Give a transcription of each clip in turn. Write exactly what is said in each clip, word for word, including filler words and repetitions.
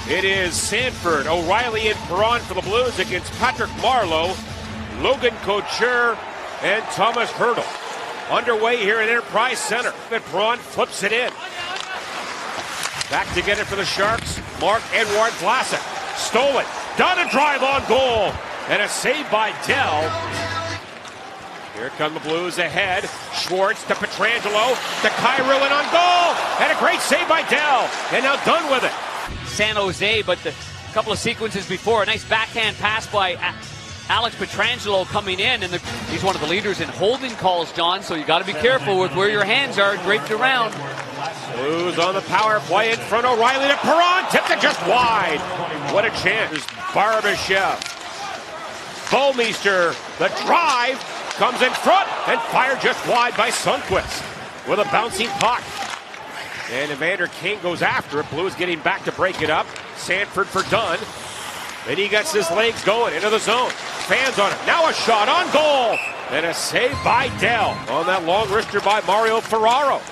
It is Sanford, O'Reilly, and Perron for the Blues against Patrick Marleau, Logan Couture, and Thomas Hertl. Underway here at Enterprise Center. And Perron flips it in. Back to get it for the Sharks. Marc-Edouard Vlasic. Stole it. Done a drive on goal. And a save by Dell. Here come the Blues ahead. Schwartz to Pietrangelo. To Kyrou and on goal. And a great save by Dell. And now done with it. San Jose, but the couple of sequences before, a nice backhand pass by Alex Pietrangelo coming in, and the, he's one of the leaders in holding calls, John, so you got to be careful with where your hands are draped around. Blues on the power play in front. O'Reilly to Perron, tipped it just wide. What a chance. Barbashev. Bouwmeester, the drive, comes in front and fired just wide by Sundqvist with a bouncing puck. And Evander Kane goes after it. Blues getting back to break it up. Sanford for Dunn. Then he gets his legs going into the zone. Fans on it. Now a shot on goal. And a save by Dell on that long wrister by Mario Ferraro.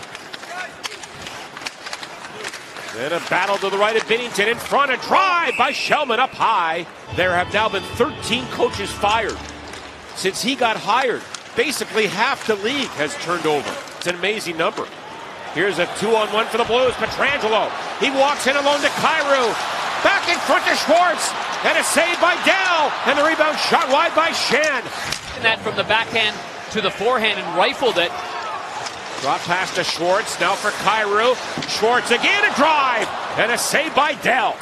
Then a battle to the right of Binnington in front. A drive by Shellman up high. There have now been thirteen coaches fired since he got hired. Basically half the league has turned over. It's an amazing number. Here's a two-on-one for the Blues. Pietrangelo. He walks in alone to Kyrou. Back in front to Schwartz. And a save by Dell. And the rebound shot wide by Schenn. And that from the backhand to the forehand and rifled it. Drop pass to Schwartz. Now for Kyrou. Schwartz again, a drive. And a save by Dell.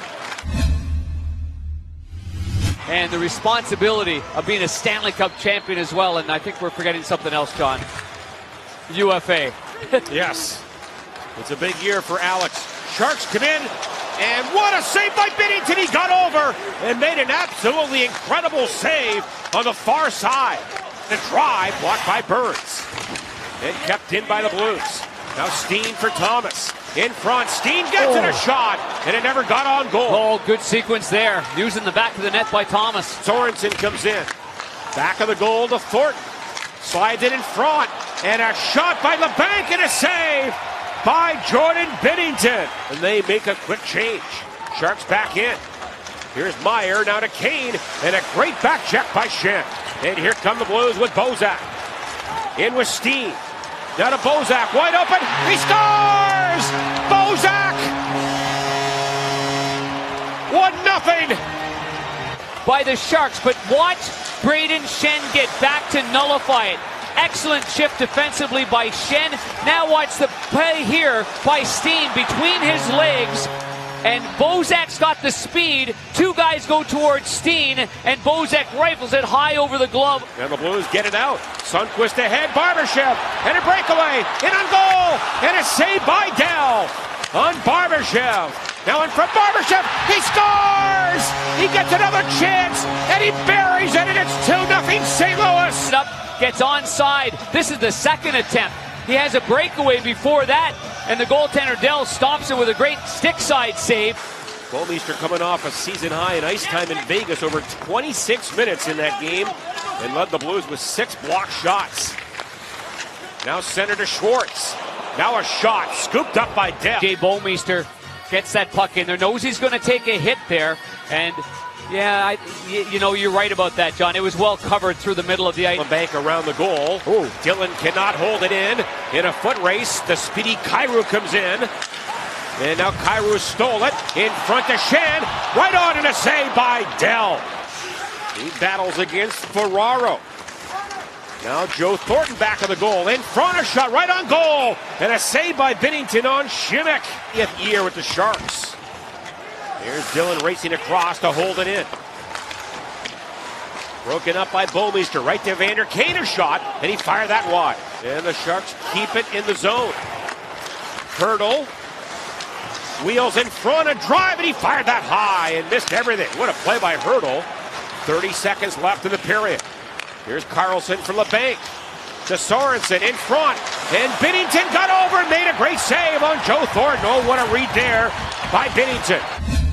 And the responsibility of being a Stanley Cup champion as well. And I think we're forgetting something else, John. U F A. Yes. It's a big year for Alex. Sharks come in, and what a save by Binnington. He got over and made an absolutely incredible save on the far side. The drive blocked by Burns and kept in by the Blues. Now Steen for Thomas. In front, Steen gets oh. it a shot, and it never got on goal. Oh, good sequence there. Using the back of the net by Thomas. Sorensen comes in. Back of the goal to Thornton. Slides it in front, and a shot by LeBanc and a save by Jordan Binnington. And they make a quick change. Sharks back in. Here's Meyer, now to Kane, and a great back check by Schenn. And here come the Blues with Bozak. In with Steen. Now to Bozak, wide open, he scores! Bozak! one nothing by the Sharks, but watch Brayden Schenn get back to nullify it. Excellent shift defensively by Schenn. Now watch the play here by Steen between his legs. And Bozak's got the speed. Two guys go towards Steen, and Bozak rifles it high over the glove. And the Blues get it out. Sundqvist ahead, Barbashev, and a breakaway, in on goal, and a save by Dell on Barbashev. Now in front, Barbashev, he scores! He gets another chance, and he buries it, and it's two nothing Saint Louis. Up, gets onside. This is the second attempt. He has a breakaway before that, and the goaltender Dell stops it with a great stick side save. Bouwmeester coming off a season high in ice time in Vegas, over twenty-six minutes in that game, and led the Blues with six block shots. Now center to Schwartz. Now a shot, scooped up by Dell. Jay Bouwmeester gets that puck in there, knows he's going to take a hit there, and yeah, I, you, you know, you're right about that, John. It was well covered through the middle of the ice. Bank around the goal. Ooh. Dillon cannot hold it in. In a foot race, the speedy Kyrou comes in. And now Kyrou stole it. In front to Schenn. Right on, and a save by Dell. He battles against Ferraro. Now Joe Thornton back of the goal. In front, a shot right on goal. And a save by Binnington on Schimmick. Fifth year with the Sharks. Here's Dillon racing across to hold it in. Broken up by Bouwmeester. Right to Evander Kane, a shot, and he fired that wide. And the Sharks keep it in the zone. Hertl wheels in front, a drive, and he fired that high and missed everything. What a play by Hertl. thirty seconds left in the period. Here's Carlson for LeBanc. To Sorensen in front, and Binnington got over and made a great save on Joe Thornton. Oh, what a read there by Binnington.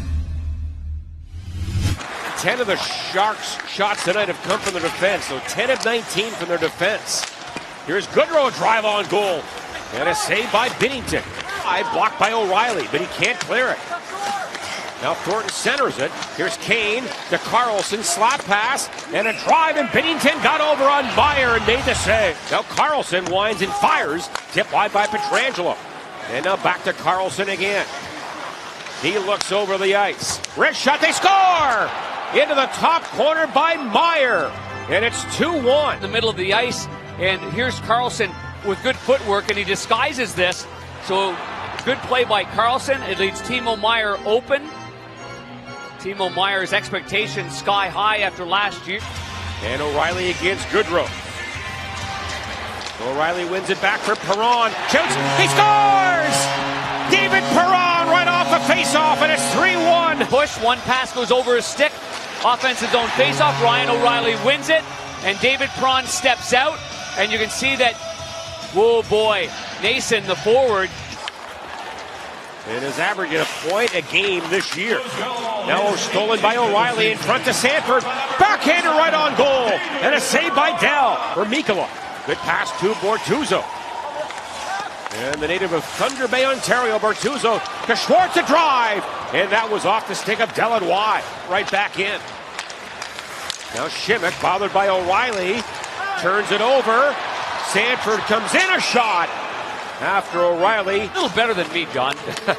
ten of the Sharks' shots tonight have come from their defense, so ten of nineteen from their defense. Here's Goodrow, a drive on goal, and a save by Binnington. I blocked by O'Reilly, but he can't clear it. Now Thornton centers it. Here's Kane to Carlson, slap pass, and a drive, and Binnington got over on Meyer and made the save. Now Carlson winds and fires, tipped wide by Pietrangelo. And now back to Carlson again. He looks over the ice. Wrist shot, they score! Into the top corner by Meyer. And it's two one. In the middle of the ice, and here's Carlson with good footwork, and he disguises this. So good play by Carlson. It leaves Timo Meier open. Timo Meier's expectations sky high after last year. And O'Reilly against Goodrow. O'Reilly wins it back for Perron. Shoots, he scores! David Perron right off the faceoff, and it's three one. Push, one pass goes over his stick. Offensive zone faceoff. Ryan O'Reilly wins it, and David Perron steps out, and you can see that, whoa boy, Nason, the forward, and is averaging a point a game this year. Now stolen by O'Reilly in front to Sanford. Backhander right on goal. And a save by Dell for Mikkola. Good pass to Bortuzzo. And the native of Thunder Bay, Ontario, Bortuzzo to Schwartz, a drive. And that was off the stick of Dell and wide. Right back in. Now Shimmick, bothered by O'Reilly, turns it over. Sanford comes in, a shot. After O'Reilly. A little better than me, John.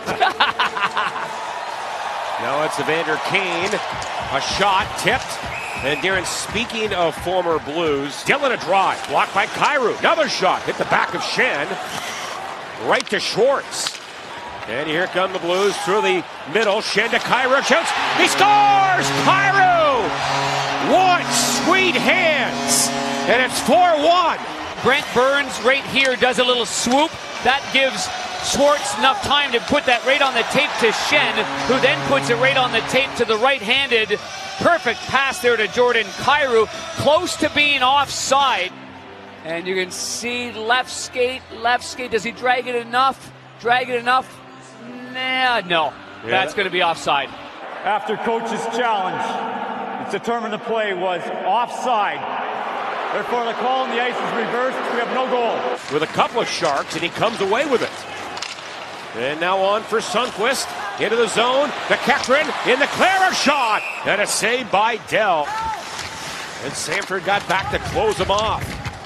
Now it's Evander Kane. A shot tipped. And Darren, speaking of former Blues, Dylan a drive. Blocked by Kyrou. Another shot. Hit the back of Schenn. Right to Schwartz. And here come the Blues through the middle. Schenn to Kyrou. Shoots. He scores! Kyrou! What sweet hands! And it's four one. Brent Burns right here does a little swoop. That gives Schwartz enough time to put that right on the tape to Schenn, who then puts it right on the tape to the right-handed. Perfect pass there to Jordan Kyrou, close to being offside. And you can see left skate, left skate. Does he drag it enough? Drag it enough? Nah, no. Yeah. That's going to be offside. After coach's challenge, it's determined the play was offside. Therefore, the call on the ice is reversed. We have no goal. With a couple of Sharks, and he comes away with it. And now on for Sundqvist. Into the zone. The Ketron in the clear, shot. And a save by Dell. And Sanford got back to close him off.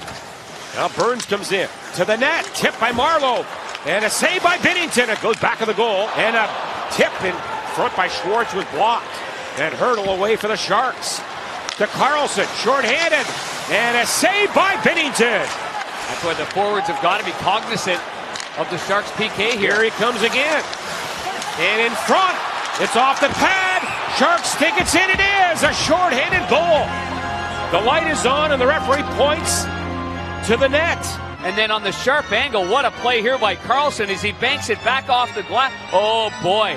Now Burns comes in. To the net. Tipped by Marleau. And a save by Binnington. It goes back of the goal. And a tip in front by Schwartz was blocked. And Hurdle away for the Sharks. To Carlson. Short-handed. And a save by Binnington. That's why the forwards have got to be cognizant of the Sharks' P K here. Here he comes again. And in front, it's off the pad. Sharks think it's in. It is a short-handed goal. The light is on, and the referee points to the net. And then on the sharp angle, what a play here by Carlson as he banks it back off the glass. Oh, boy.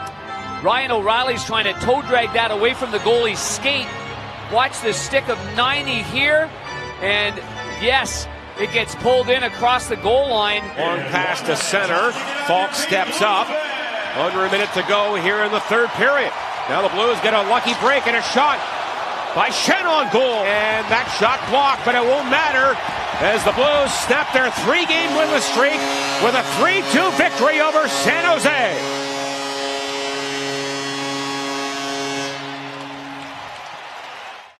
Ryan O'Reilly's trying to toe drag that away from the goalie's skate. Watch the stick of ninety here, and yes, it gets pulled in across the goal line. Long pass to center. Falk steps up. Under a minute to go here in the third period. Now the Blues get a lucky break and a shot by Schenn on goal. And that shot blocked, but it won't matter as the Blues snap their three-game winless streak with a three two victory over San Jose.